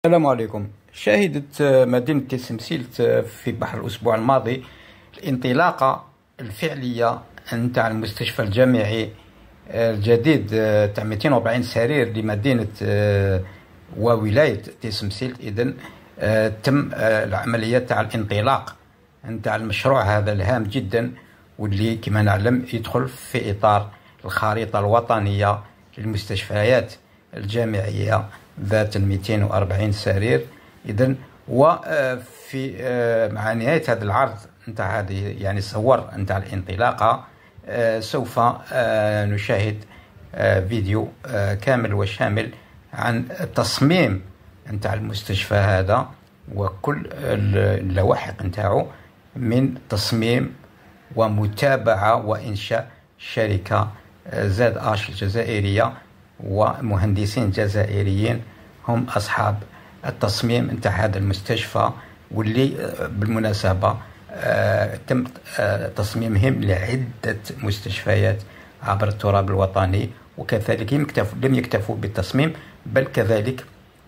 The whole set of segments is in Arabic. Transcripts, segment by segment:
السلام عليكم. شهدت مدينة تسمسيلت في بحر الأسبوع الماضي الانطلاقة الفعلية نتاع المستشفى الجامعي الجديد تاع 240 سرير لمدينة وولاية تسمسيلت. إذن تم العملية تاع الانطلاق نتاع المشروع هذا الهام جدا، واللي كما نعلم يدخل في إطار الخريطة الوطنية للمستشفيات الجامعية ذات 240 سرير. إذن وفي مع نهاية هذا العرض نتاع هذه يعني الصور نتاع الانطلاقة سوف نشاهد فيديو كامل وشامل عن التصميم نتاع المستشفى هذا وكل اللواحق نتاعو من تصميم ومتابعة وإنشاء شركة زاد آش الجزائرية ومهندسين جزائريين هم أصحاب التصميم نتاع هذا المستشفى، واللي بالمناسبة تم تصميمهم لعدة مستشفيات عبر التراب الوطني. وكذلك لم يكتفوا بالتصميم بل كذلك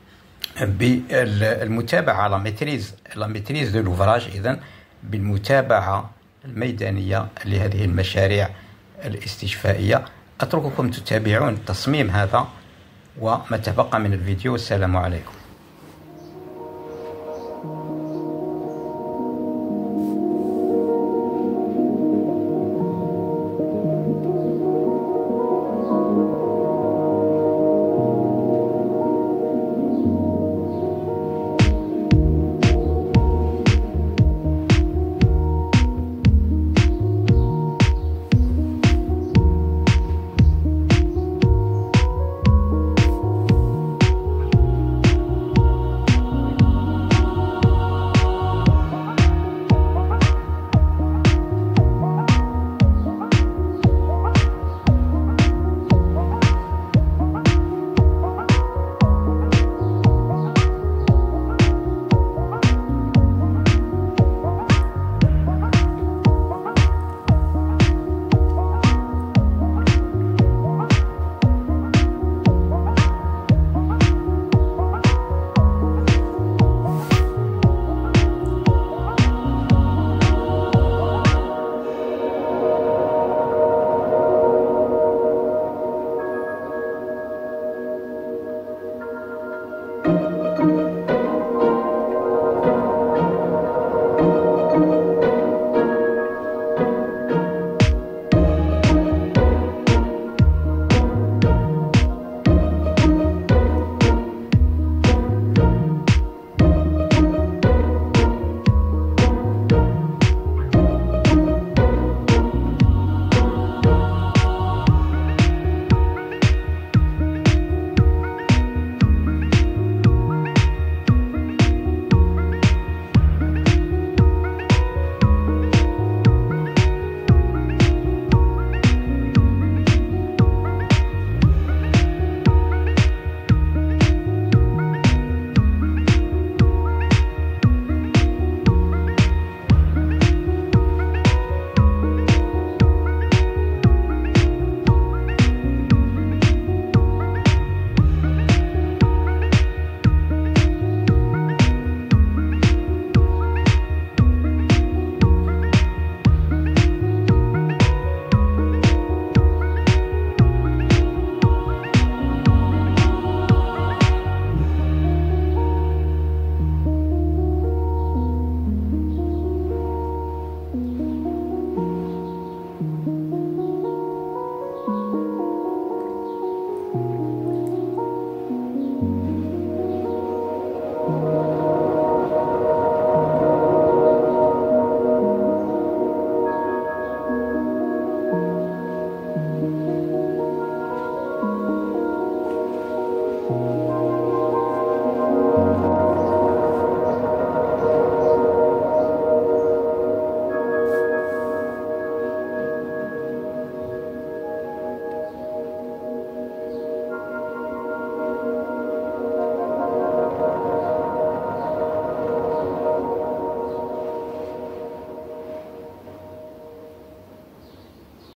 بالمتابعة لا ميتريز دو لوفراج، إذن بالمتابعة الميدانية لهذه المشاريع الاستشفائية. أترككم تتابعون التصميم هذا وما تبقى من الفيديو. السلام عليكم.